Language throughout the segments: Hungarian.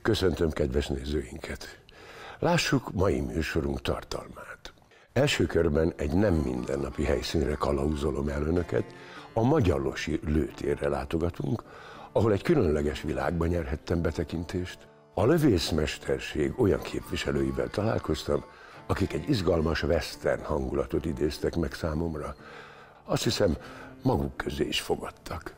Köszöntöm kedves nézőinket! Lássuk mai műsorunk tartalmát. Első körben egy nem mindennapi helyszínre kalauzolom el önöket, a Magyalosi lőtérre látogatunk, ahol egy különleges világban nyerhettem betekintést. A lövészmesterség olyan képviselőivel találkoztam, akik egy izgalmas western hangulatot idéztek meg számomra. Azt hiszem, maguk közé is fogadtak.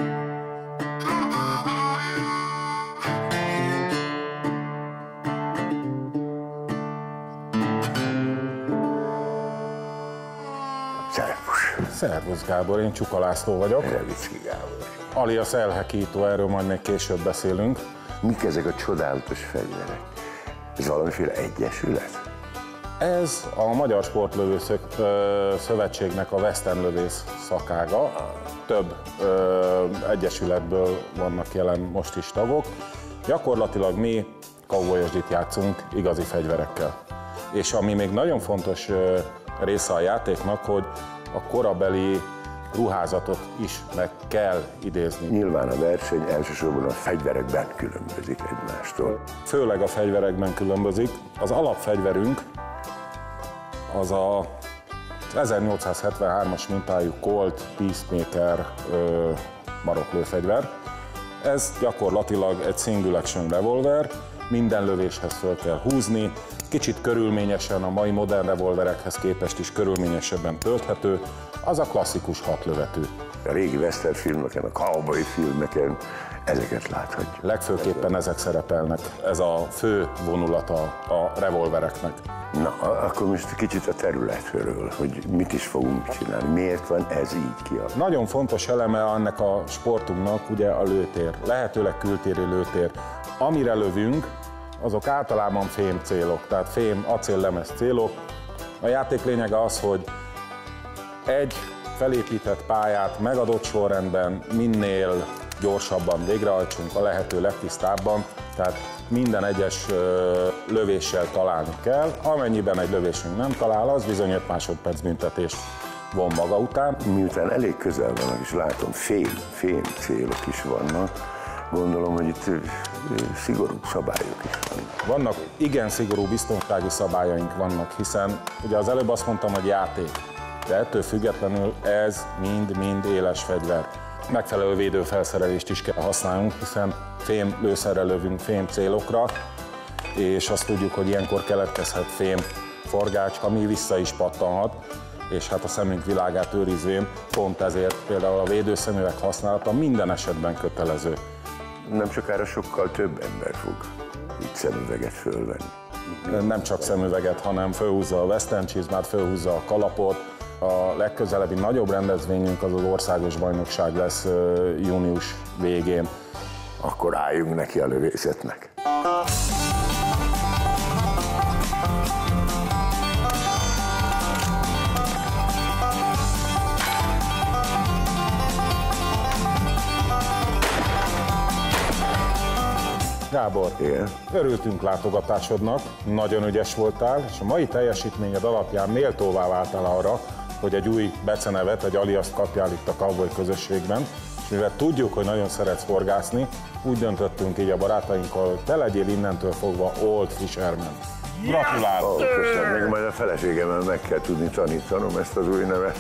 Szervusz Gábor, én Csuka László vagyok. Levicki Gábor. Alias Elhekító, erről majd még később beszélünk. Mik ezek a csodálatos fegyverek? Ez valamiféle egyesület? Ez a Magyar Sportlövészek Szövetségnek a western lövész szakága. Több egyesületből vannak jelen most is tagok. Gyakorlatilag mi cowboyosdit játszunk igazi fegyverekkel. És ami még nagyon fontos része a játéknak, hogy a korabeli ruházatot is meg kell idézni. Nyilván a verseny elsősorban a fegyverekben különbözik egymástól. Főleg a fegyverekben különbözik. Az alapfegyverünk az a 1873-as mintájú Colt Peacemaker maroklőfegyver. Ez gyakorlatilag egy single action revolver, minden lövéshez föl kell húzni, kicsit körülményesen, a mai modern revolverekhez képest is körülményesebben tölthető, az a klasszikus hatlövetű. A régi western filmeken, a cowboy filmeken ezeket láthatjuk. Legfőképpen ezek szerepelnek, ez a fő vonulata a revolvereknek. Na, akkor most kicsit a területről, hogy mit is fogunk csinálni, miért van ez így kialakulva? Nagyon fontos eleme ennek a sportunknak ugye a lőtér, lehetőleg kültéri lőtér. Amire lövünk, azok általában fém célok, tehát fém, acéllemez célok. A játék lényege az, hogy egy felépített pályát megadott sorrendben minél gyorsabban végrehajtsunk, a lehető legtisztábban, tehát minden egyes lövéssel találni kell. Amennyiben egy lövésünk nem talál, az bizony 5 másodperc büntetést von maga után. Miután elég közel vannak, és látom, fém célok is vannak, gondolom, hogy itt szigorú szabályok is vannak. Vannak igen szigorú biztonsági szabályaink vannak, hiszen ugye az előbb azt mondtam, hogy játék, de ettől függetlenül ez mind éles fegyver. Megfelelő védőfelszerelést is kell használnunk, hiszen fém lőszerrel lövünk fém célokra, és azt tudjuk, hogy ilyenkor keletkezhet fém forgács, ami vissza is pattanhat, és hát a szemünk világát őrizvén pont ezért például a védőszemüveg használata minden esetben kötelező. Nem sokára sokkal több ember fog itt szemüveget fölvenni. Nem csak szemüveget, hanem fölhúzza a western csizmát, fölhúzza a kalapot. A legközelebbi nagyobb rendezvényünk az országos bajnokság lesz június végén. Akkor álljunk neki a lövészetnek. Gábor, igen? Örültünk látogatásodnak, nagyon ügyes voltál, és a mai teljesítményed alapján méltóvá váltál arra, hogy egy új becenevet, egy aliaszt kapjál itt a cowboy közösségben, és mivel tudjuk, hogy nagyon szeretsz horgászni, úgy döntöttünk így a barátainkkal, hogy te legyél innentől fogva Old Fisherman. Gratulálok! Köszönöm, még majd a feleségemmel meg kell tudni tanítanom ezt az új nevet.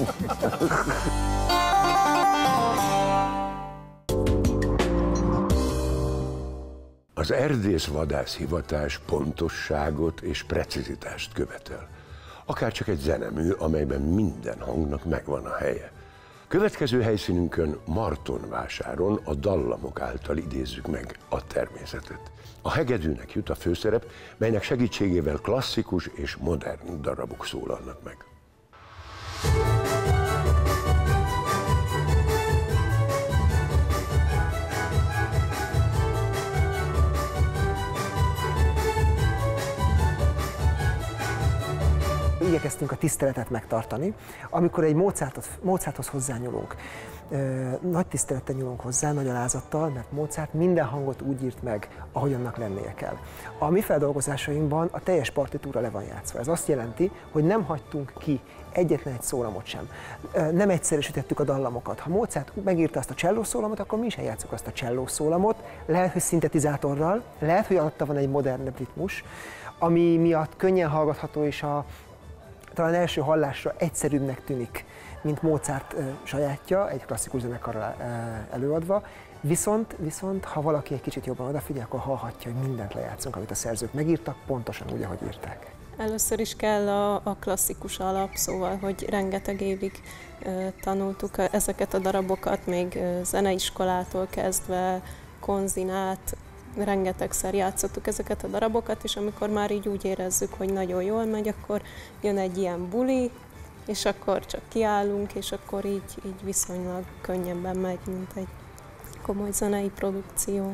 Az erdész-vadász hivatás pontosságot és precizitást követel. Akár csak egy zenemű, amelyben minden hangnak megvan a helye. Következő helyszínünkön, Martonvásáron a dallamok által idézzük meg a természetet. A hegedűnek jut a főszerep, melynek segítségével klasszikus és modern darabok szólalnak meg. igyekeztünk a tiszteletet megtartani. Amikor egy Mozarthoz hozzányúlunk, nagy tisztelettel nyúlunk hozzá, nagy alázattal, mert Mozart minden hangot úgy írt meg, ahogy annak lennie kell. A mi feldolgozásainkban a teljes partitúra le van játszva. Ez azt jelenti, hogy nem hagytunk ki egyetlen egy szólamot sem. Nem egyszerűsítettük a dallamokat. Ha Mozart megírta azt a csellószólamot, akkor mi is eljátszuk azt a csellószólamot. Lehet, hogy szintetizátorral, lehet, hogy alatta van egy modernebb ritmus, ami miatt könnyen hallgatható és talán első hallásra egyszerűbbnek tűnik, mint Mozart sajátja, egy klasszikus zenekarral előadva. Viszont, ha valaki egy kicsit jobban odafigyel, akkor hallhatja, hogy mindent lejátszunk, amit a szerzők megírtak, pontosan úgy, ahogy írták. Először is kell a klasszikus alap, szóval, hogy rengeteg évig tanultuk ezeket a darabokat, még zeneiskolától kezdve, konzinát, rengetegszer játszottuk ezeket a darabokat, és amikor már így úgy érezzük, hogy nagyon jól megy, akkor jön egy ilyen buli, és akkor csak kiállunk, és akkor így viszonylag könnyebben megy, mint egy komoly zenei produkció.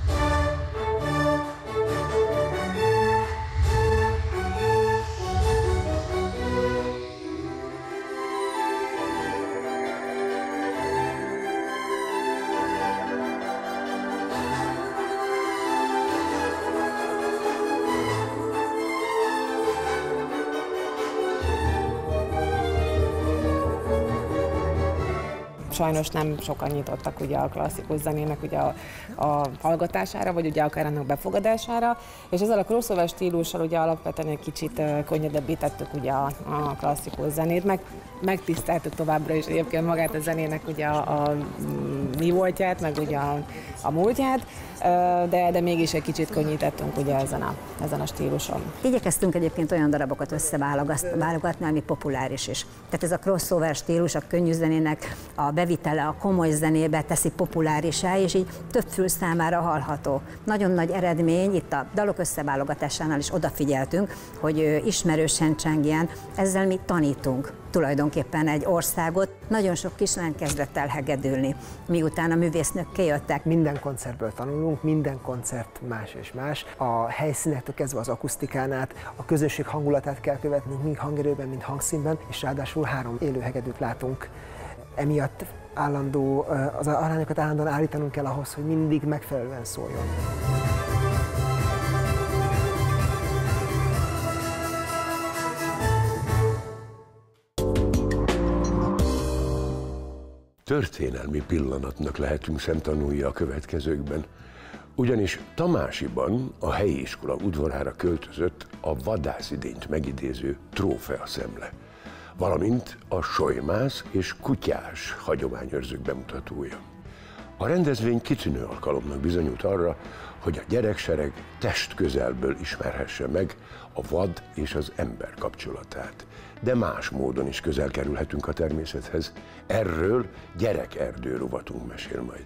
Sajnos nem sokan nyitottak ugye a klasszikus zenének ugye a hallgatására, vagy ugye akár annak befogadására, és ezzel a crossover stílussal ugye alapvetően egy kicsit könnyedebbé tettük ugye a klasszikus zenét, megtiszteltük továbbra is egyébként magát a zenének ugye a mi voltját, meg ugye a múltját, de mégis egy kicsit könnyítettünk ugye ezen a stíluson. Igyekeztünk egyébként olyan darabokat összeválogatni, ami populáris is. Tehát ez a crossover stílus a könnyű zenének a bevitele a komoly zenébe teszi populárisá, és így több fül számára hallható. Nagyon nagy eredmény, itt a dalok összeválogatásánál is odafigyeltünk, hogy ismerősen csengjen, ezzel mi tanítunk tulajdonképpen egy országot. Nagyon sok kislány kezdett el hegedülni, miután a művésznők kijöttek. Minden koncertből tanulunk, minden koncert más és más. A helyszínektől kezdve az akusztikán át, a közösség hangulatát kell követni, mind hangerőben, mind hangszínben, és ráadásul 3 élő hegedűt látunk. Emiatt az arányokat állandóan állítanunk kell ahhoz, hogy mindig megfelelően szóljon. Történelmi pillanatnak lehetünk szemtanúi a következőkben, ugyanis Tamásiban a helyi iskola udvarára költözött a vadászidényt megidéző trófeaszemle, valamint a solymász és kutyás hagyományőrzők bemutatója. A rendezvény kitűnő alkalomnak bizonyult arra, hogy a gyereksereg testközelből ismerhesse meg a vad és az ember kapcsolatát. De más módon is közel kerülhetünk a természethez. Erről gyerekerdő rovatunk mesél majd.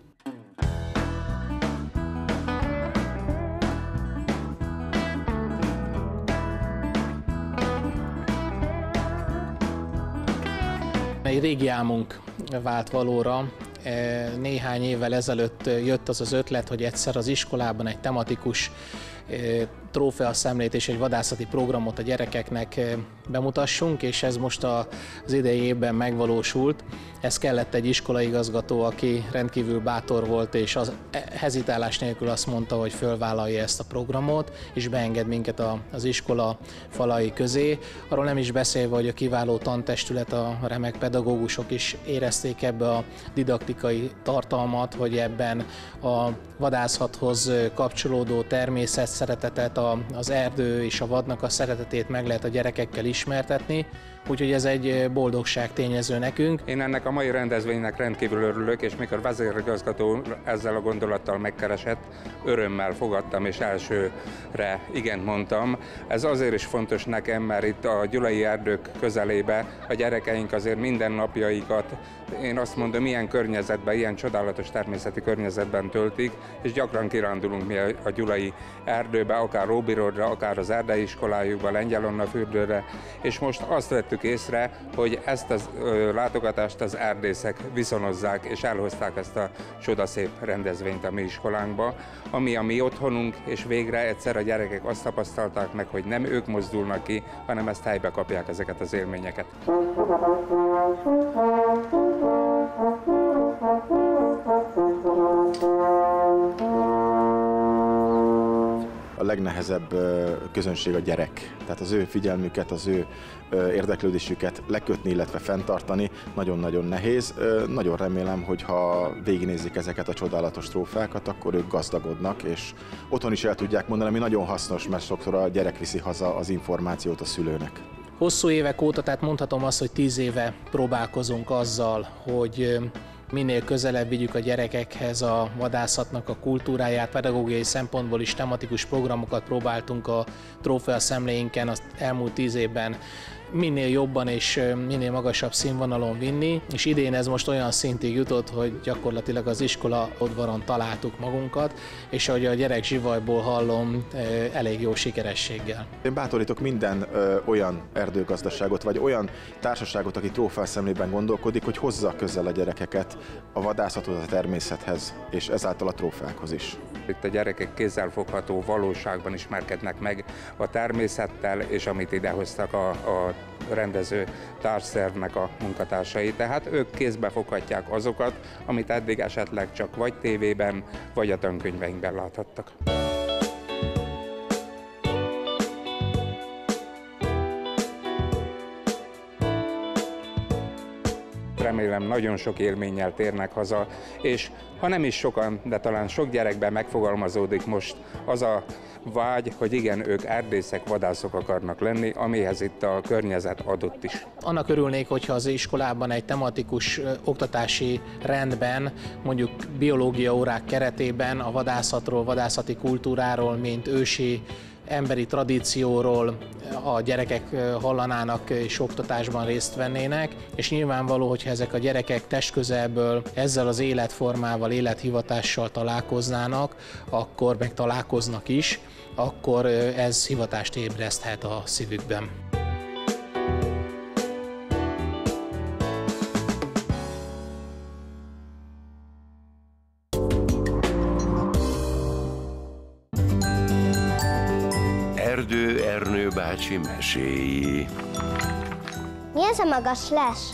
Egy régi álmunk vált valóra. Néhány évvel ezelőtt jött az ötlet, hogy egyszer az iskolában egy tematikus trófeaszemlét és egy vadászati programot a gyerekeknek bemutassunk, és ez most az idei évben megvalósult. Ez kellett egy iskolaigazgató, aki rendkívül bátor volt, és hezitálás nélkül azt mondta, hogy fölvállalja ezt a programot, és beenged minket az iskola falai közé. Arról nem is beszélve, hogy a kiváló tantestület, a remek pedagógusok is érezték ebbe a didaktikai tartalmat, hogy ebben a vadászathoz kapcsolódó természet szeretetet, az erdő és a vadnak a szeretetét meg lehet a gyerekekkel ismertetni, úgyhogy ez egy boldogság tényező nekünk. Én ennek a mai rendezvénynek rendkívül örülök, és mikor vezérigazgató ezzel a gondolattal megkeresett, örömmel fogadtam, és elsőre igent mondtam. Ez azért is fontos nekem, mert itt a gyulai erdők közelébe a gyerekeink azért mindennapjaikat, én azt mondom, ilyen környezetben, ilyen csodálatos természeti környezetben töltik, és gyakran kirándulunk mi a gyulai erdőbe, akár Róbirodra, akár az erdei iskolájukba, Lengyel Anna fürdőre, és most azt vettük vettük észre, hogy ezt a látogatást az erdészek viszonozzák, és elhozták ezt a csodaszép rendezvényt a mi iskolánkba, ami a mi otthonunk, és végre egyszer a gyerekek azt tapasztalták meg, hogy nem ők mozdulnak ki, hanem ezt helybe kapják ezeket az élményeket. A legnehezebb közönség a gyerek, tehát az ő figyelmüket, az ő érdeklődésüket lekötni, illetve fenntartani nagyon-nagyon nehéz. Nagyon remélem, hogy ha végignézik ezeket a csodálatos trófeákat, akkor ők gazdagodnak, és otthon is el tudják mondani, ami nagyon hasznos, mert sokszor a gyerek viszi haza az információt a szülőnek. Hosszú évek óta, tehát mondhatom azt, hogy 10 éve próbálkozunk azzal, hogy minél közelebb vigyük a gyerekekhez a vadászatnak a kultúráját, pedagógiai szempontból is tematikus programokat próbáltunk a trófea szemléinken az elmúlt 10 évben minél jobban és minél magasabb színvonalon vinni, és idén ez most olyan szintig jutott, hogy gyakorlatilag az iskola udvaron találtuk magunkat, és ahogy a gyerek zsivajból hallom, elég jó sikerességgel. Én bátorítok minden olyan erdőgazdaságot, vagy olyan társaságot, aki trófeaszemlében gondolkodik, hogy hozza közel a gyerekeket a vadászathoz, a természethez, és ezáltal a trófeákhoz is. Itt a gyerekek kézzelfogható valóságban ismerkednek meg a természettel, és amit idehoztak a rendező társszervnek a munkatársai. Tehát ők kézbe foghatják azokat, amit eddig esetleg csak vagy tévében, vagy a tankönyveinkben láthattak. Remélem nagyon sok élménnyel térnek haza, és ha nem is sokan, de talán sok gyerekben megfogalmazódik most az a vágy, hogy igen, ők erdészek, vadászok akarnak lenni, amihez itt a környezet adott is. Annak örülnék, hogyha az iskolában egy tematikus oktatási rendben, mondjuk biológia órák keretében a vadászatról, vadászati kultúráról, mint ősi emberi tradícióról a gyerekek hallanának és oktatásban részt vennének, és nyilvánvaló, hogyha ezek a gyerekek testközelből ezzel az életformával, élethivatással találkoznának, akkor meg találkoznak is, akkor ez hivatást ébreszthet a szívükben. Ernő bácsi meséi. Mi ez a magas les?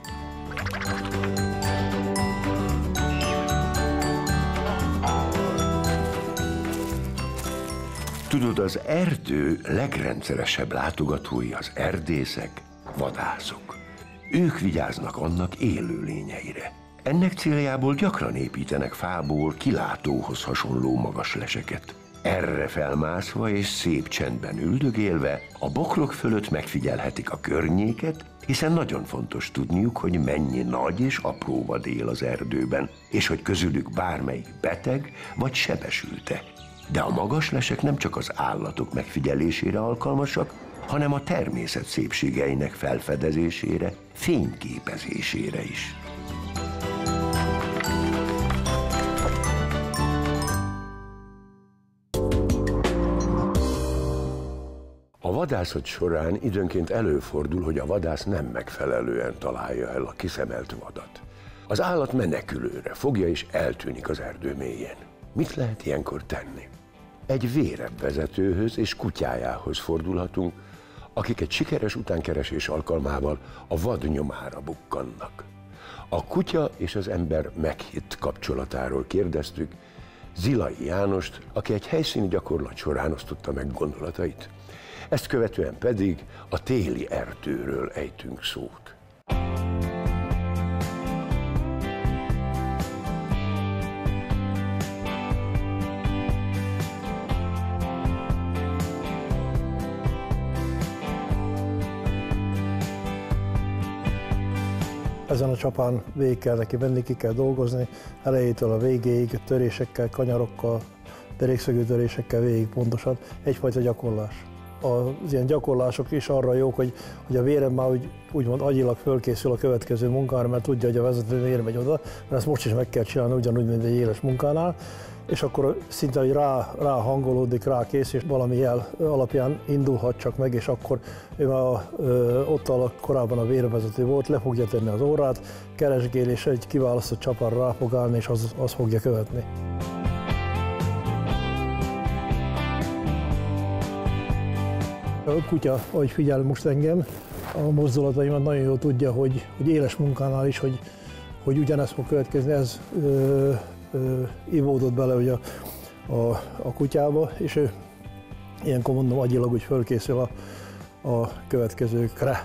Tudod, az erdő legrendszeresebb látogatói az erdészek, vadászok. Ők vigyáznak annak élőlényeire. Ennek céljából gyakran építenek fából kilátóhoz hasonló magas leseket. Erre felmászva és szép csendben üldögélve a bokrok fölött megfigyelhetik a környéket, hiszen nagyon fontos tudniuk, hogy mennyi nagy és apró vad él az erdőben, és hogy közülük bármelyik beteg vagy sebesült-e. De a magaslesek nem csak az állatok megfigyelésére alkalmasak, hanem a természet szépségeinek felfedezésére, fényképezésére is. A vadászat során időnként előfordul, hogy a vadász nem megfelelően találja el a kiszemelt vadat. Az állat menekülőre fogja és eltűnik az erdő mélyén. Mit lehet ilyenkor tenni? Egy vérebb vezetőhöz és kutyájához fordulhatunk, akik egy sikeres utánkeresés alkalmával a vad nyomára bukkannak. A kutya és az ember meghitt kapcsolatáról kérdeztük Zilai Jánost, aki egy helyszíni gyakorlat során osztotta meg gondolatait. Ezt követően pedig a téli erdőről ejtünk szót. Ezen a csapán végig kell neki menni, ki kell dolgozni, elejétől a végéig, törésekkel, kanyarokkal, derékszögű törésekkel végig pontosan, egyfajta gyakorlás. Az ilyen gyakorlások is arra jók, hogy a vérem már úgymond agyilag fölkészül a következő munkára, mert tudja, hogy a vezető miért megy oda, mert ezt most is meg kell csinálni ugyanúgy, mint egy éles munkánál, és akkor szinte hogy rá hangolódik, rá kész, és valami jel alapján indulhat csak meg, és akkor ő ott korábban a vérvezető volt, le fogja tenni az órát, keresgél, és egy kiválasztott csaparra rá fog állni, és az fogja követni. A kutya, ahogy figyel most engem, a mozdulataimat nagyon jól tudja, hogy éles munkánál is, hogy ugyanezt fog következni, ez ivódott bele ugye a kutyába, és ő ilyenkor mondom agyilag úgy fölkészül a következőkre.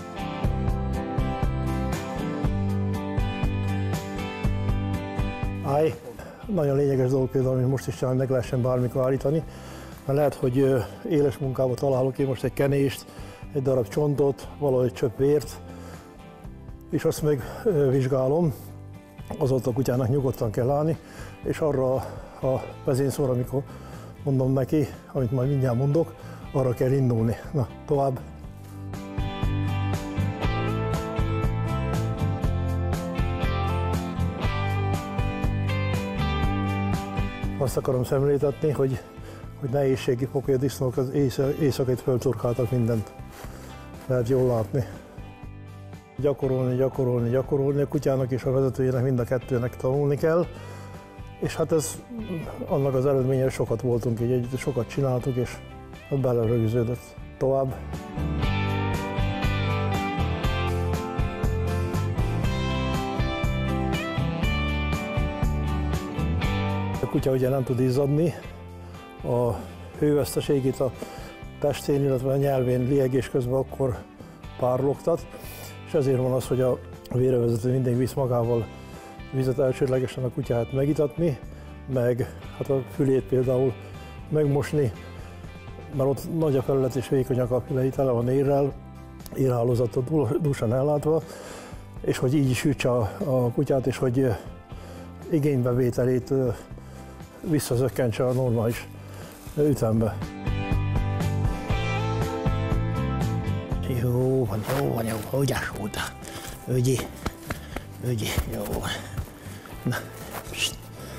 Állj! Nagyon lényeges dolog például, amit most is csinálni, meg lehessen bármikor állítani, mert lehet, hogy éles munkába találok én most egy kenést, egy darab csontot, valahogy csöpp vért, és azt megvizsgálom, azóta a kutyának nyugodtan kell állni, és arra a vezényszóra, amikor mondom neki, amit majd mindjárt mondok, arra kell indulni. Na, tovább. Azt akarom szemléltetni, hogy nehézségi fok, hogy a disznók az éjszakait fölturkáltak mindent. Lehet jól látni. Gyakorolni, a kutyának és a vezetőjének mind a kettőnek tanulni kell. És hát ez annak az eredménye, hogy sokat voltunk így együtt, sokat csináltuk, és ott belerögződött. Tovább. A kutya ugye nem tud izzadni, a hőveszteségét a testén, illetve a nyelvén liegés közben akkor párlogtat, és ezért van az, hogy a vérvezető mindig visz magával vizet elsődlegesen a kutyát megitatni, meg hát a fülét például megmosni, mert ott nagy a felület és vékonyak a fülei, tele van érrel, érhálózattal dúsan ellátva, és hogy így is ütse a kutyát, és hogy igénybevételét visszazökkentse a normális ütembe. Jó van, ugyas oda. Ügyi, jó van. Na, pst.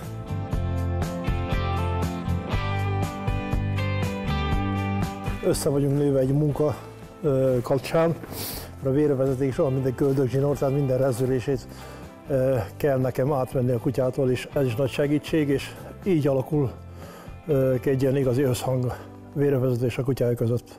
Össze vagyunk nőve egy munka kapcsán, a vérvezeték soha minden köldögzsinór, tehát minden rezzülését kell nekem átvenni a kutyától, és ez is nagy segítség, és így alakul ki egy ilyen igazi összhang a vérvezető és a kutyája között.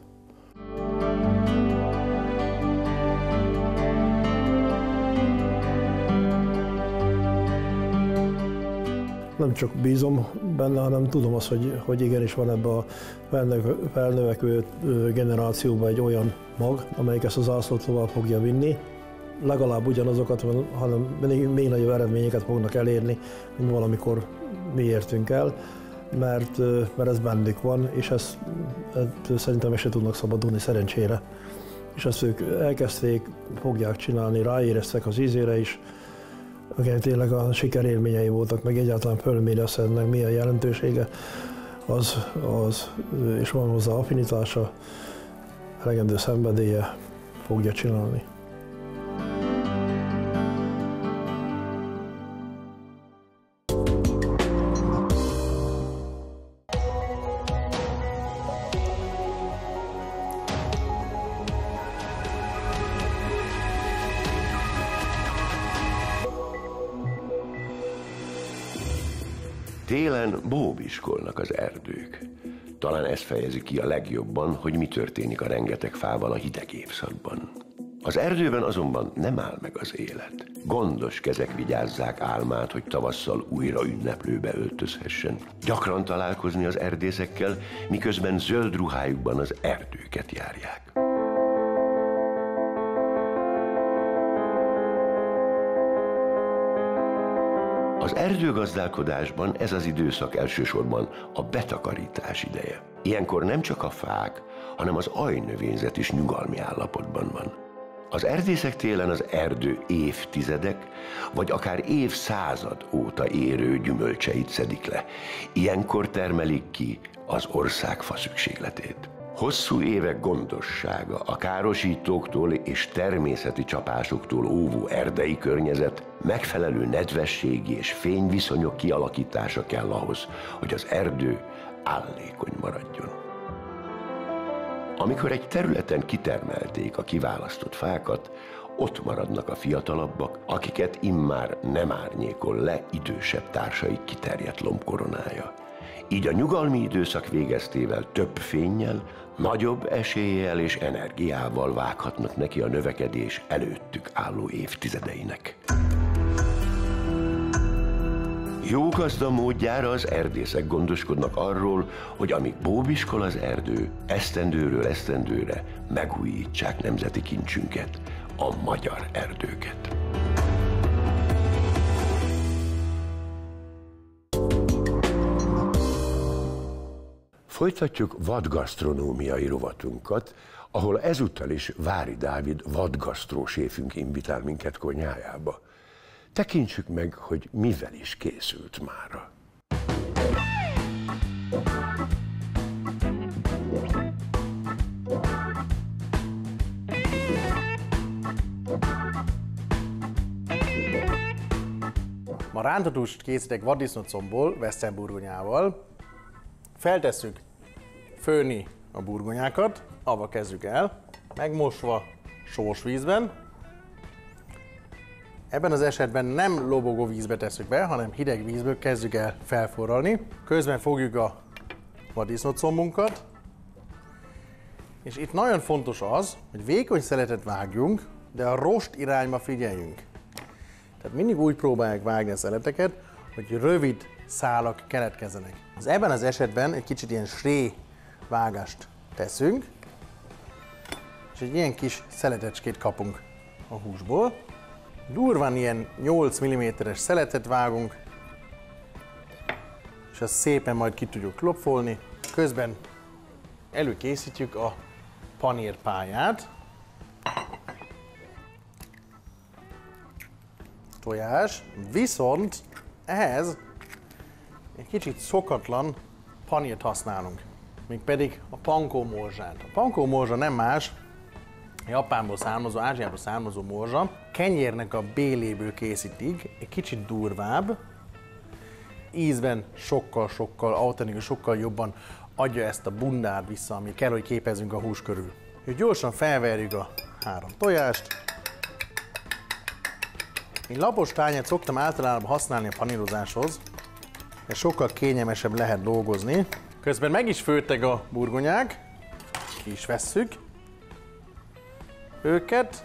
Nem csak bízom benne, hanem tudom azt, hogy igenis van ebbe a felnövekvő generációban egy olyan mag, amelyik ezt a zászlót tovább fogja vinni. Legalább ugyanazokat, hanem még nagyobb eredményeket fognak elérni, mint valamikor mi értünk el, mert ez bennük van, és ezt szerintem meg se tudnak szabadulni szerencsére. És ezt ők elkezdték, fogják csinálni, ráéreztek az ízére is, akik tényleg a sikerélményei voltak, meg egyáltalán fölméri azt, ennek milyen jelentősége, és van hozzá affinitása, elegendő szenvedélye, fogja csinálni. Télen bóbiskolnak az erdők. Talán ez fejezi ki a legjobban, hogy mi történik a rengeteg fával a hideg évszakban. Az erdőben azonban nem áll meg az élet. Gondos kezek vigyázzák álmát, hogy tavasszal újra ünneplőbe öltözhessen. Gyakran találkozni az erdészekkel, miközben zöld ruhájukban az erdőket járják. Az erdőgazdálkodásban ez az időszak elsősorban a betakarítás ideje. Ilyenkor nem csak a fák, hanem az ajnövényzet is nyugalmi állapotban van. Az erdészek télen az erdő évtizedek, vagy akár évszázad óta érő gyümölcseit szedik le. Ilyenkor termelik ki az ország faszükségletét. Hosszú évek gondossága, a károsítóktól és természeti csapásoktól óvó erdei környezet, megfelelő nedvességi és fényviszonyok kialakítása kell ahhoz, hogy az erdő állékony maradjon. Amikor egy területen kitermelték a kiválasztott fákat, ott maradnak a fiatalabbak, akiket immár nem árnyékol le idősebb társaik kiterjedt lombkoronája. Így a nyugalmi időszak végeztével több fénnyel, nagyobb eséllyel és energiával vághatnak neki a növekedés előttük álló évtizedeinek. Jó gazda módjára az erdészek gondoskodnak arról, hogy amíg bóbiskol az erdő, esztendőről esztendőre megújítsák nemzeti kincsünket, a magyar erdőket. Folytatjuk vadgasztronómiai rovatunkat, ahol ezúttal is Vári Dávid vadgasztróséfünk invitál minket konyhájába. Tekintsük meg, hogy mivel is készült mára. Ma rántott húst készítek vaddisznócombból, westerburgonyával. Feltesszük főni a burgonyákat, avval kezdjük el, megmosva sós vízben. Ebben az esetben nem lobogó vízbe tesszük be, hanem hideg vízből kezdjük el felforralni. Közben fogjuk a vaddisznócombunkat. És itt nagyon fontos az, hogy vékony szeletet vágjunk, de a rost irányba figyeljünk. Tehát mindig úgy próbálják vágni a szeleteket, hogy rövid szálak keletkezzenek. Ebben az esetben egy kicsit ilyen sré vágást teszünk, és egy ilyen kis szeletecskét kapunk a húsból. Durván ilyen 8 mm-es szeletet vágunk, és azt szépen majd ki tudjuk klopfolni. Közben előkészítjük a panírpályát. Tojás, viszont ehhez egy kicsit szokatlan panírt használunk, mégpedig a pankó morzsát. A pankó morzsa nem más, Japánból származó, Ázsiából származó morzsa, kenyérnek a béléből készítik, egy kicsit durvább, ízben sokkal autentikus, sokkal jobban adja ezt a bundát vissza, ami kell, hogy képezzünk a hús körül. Úgy gyorsan felverjük a 3 tojást. Én lapos tányért szoktam általában használni a panírozáshoz, ez sokkal kényelmesebb lehet dolgozni. Közben meg is főttek a burgonyák, ki is vesszük őket,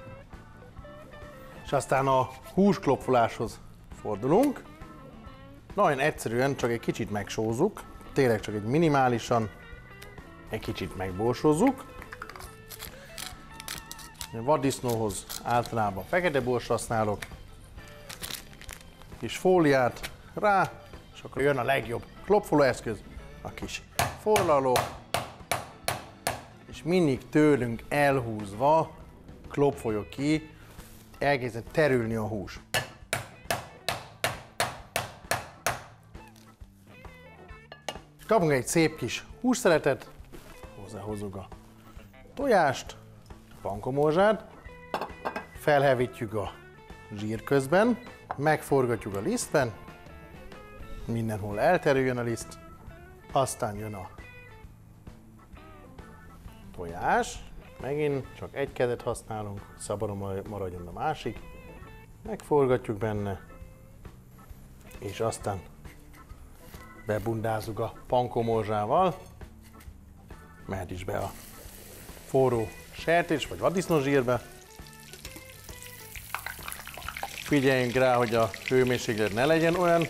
és aztán a húsklopfoláshoz fordulunk. Nagyon egyszerűen csak egy kicsit megsózzuk, tényleg csak egy minimálisan, egy kicsit megborsózzuk. A vaddisznóhoz általában fekete bors használok, kis fóliát rá, és akkor jön a legjobb klopfolóeszköz, a kis forraló, és mindig tőlünk elhúzva klopfoljuk ki, elkezdett terülni a hús. És kapunk egy szép kis hússzeletet, hozzáhozzuk a tojást, pankomorzsát, felhevítjük a zsír közben, megforgatjuk a lisztben, mindenhol elterüljön a liszt, aztán jön a tojás, megint csak egy kezet használunk, szabadon maradjon a másik, megforgatjuk benne, és aztán bebundázzuk a pankomorzsával, mehet is be a forró sertés vagy vaddisznózsírbe. Figyeljünk rá, hogy a hőmérséklet ne legyen olyan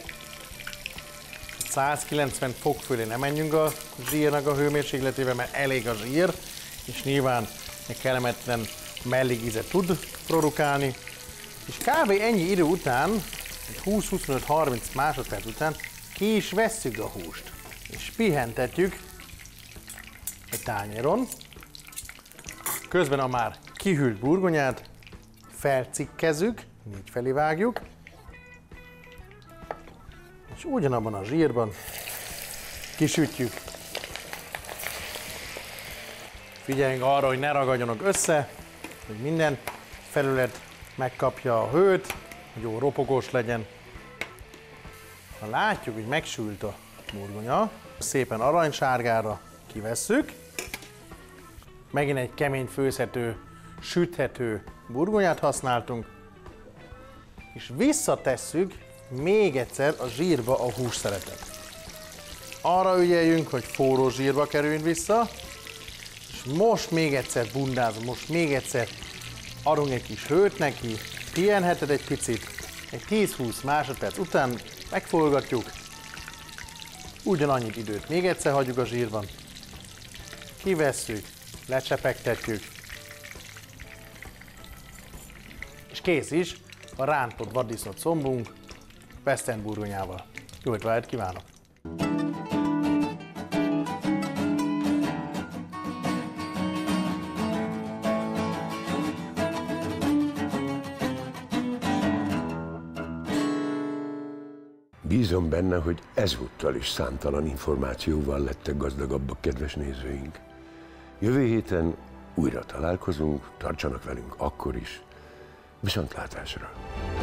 190 fok fölé ne menjünk a zsírnak a hőmérsékletével, mert elég a zsír, és nyilván egy kellemetlen mellékízet tud produkálni. És kb. Ennyi idő után, 20-25-30 másodperc után ki is vesszük a húst, és pihentetjük egy tányéron. Közben a már kihűlt burgonyát felcikkezzük, így felé vágjuk, és ugyanabban a zsírban kisütjük Figyeljünk arra, hogy ne ragadjanak össze, hogy minden felület megkapja a hőt, hogy jó ropogós legyen. Ha látjuk, hogy megsült a burgonya, szépen aranysárgára kivesszük. Megint egy kemény főzhető, süthető burgonyát használtunk, és visszatesszük még egyszer a zsírba a hússzeletet. Arra ügyeljünk, hogy forró zsírba kerüljön vissza, és most még egyszer bundázunk, most még egyszer adunk egy kis hőt neki, pihenheted egy picit, egy 10-20 másodperc után megforgatjuk, ugyanannyit időt még egyszer hagyjuk a zsírban, kivesszük, lecsepegtetjük, és kész is a rántott vaddisznót combunk western burgonyával. Jó étvágyat kívánok! Bízom benne, hogy ezúttal is számtalan információval lettek gazdagabbak, kedves nézőink. Jövő héten újra találkozunk, tartsanak velünk akkor is. Viszontlátásra!